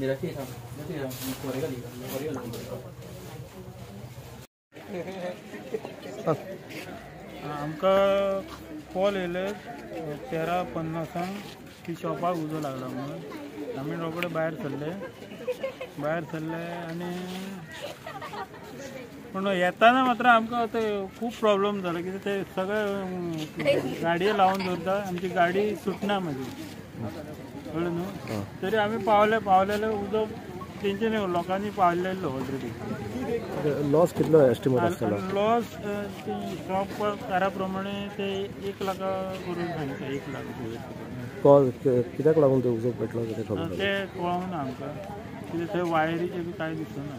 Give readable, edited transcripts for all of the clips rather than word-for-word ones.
आमकां कॉल येयले 13:50 की शॉपाक उजो लागला म्हणून आमी रोकडे भायर सरले आनी पूण येताना मात्र आमकां खूब प्रॉब्लेम जालो कित्याक ते सगळे गाडये लावन दवरता आमची गाडी सुटना मागीर कळ्ळें न्हू तरी आमी पावलेले उदक तेंच्यांनी लोकांनी पावलेलो ऑलरेडी लॉस कितलो एस्टिमेट आसतलो लॉस शॉपकारा प्रमाणे ते 1 लाख करून सांगता 1 लाख कॉल कित्याक लागून ते उजो पेटलो ते खबर ते कळना आमकां कित्याक थंय वायरीचे बी कांय दिसना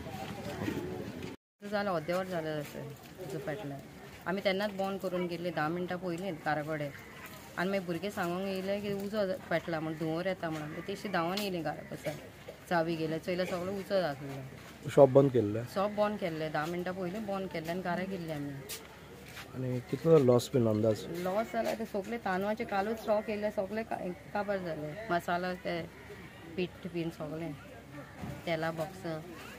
जालें अर्देवर जालें उजो पेटलें आमी तेन्नाच बंद करून गेल्ली 10 मिनटां पयलीं घरा कडेन आनी मागीर भुरगे सांगूंक येयले की उजो पेटला म्हण धुंवर येता म्हणून तेशी धांवन येयली घरा बसाय चावी गेले चयल्या सगळें उजो जातलें शॉप बंद केल्ले शॉप बंद केल्लें 10 मिनटां पयलीं बंद केल्लें आनी घरा गेल्ले आमी आनी कितलो लॉस बीन अंदाज लॉस जाला ते सगळे तांदळाचे कालूच स्टॉक येयले सगळे काबार जाले मसाला ते पीठ बीन सगळें तेला बॉक्स